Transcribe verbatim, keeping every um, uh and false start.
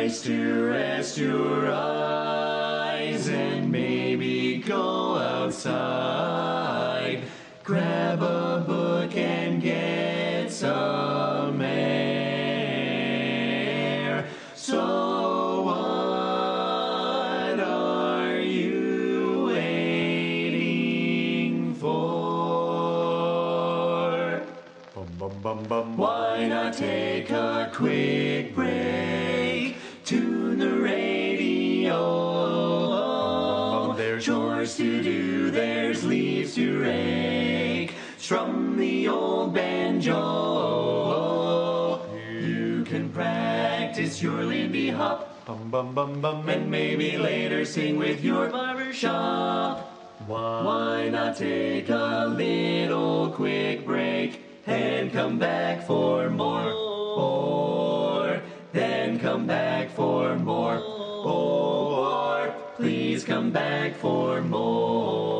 nice to rest your eyes and maybe go outside. Grab a book and get some air. So what are you waiting for? Bum, bum, bum, bum. Why not take a quick break? Tune the radio. There's chores to do, there's leaves to rake. Strum the old banjo. You can practice your Lindy Hop. Bum, bum, bum, bum. And maybe later sing with your barbershop. Why not take a little quick break and come back for more? Or then come back for more. Or please come back for more.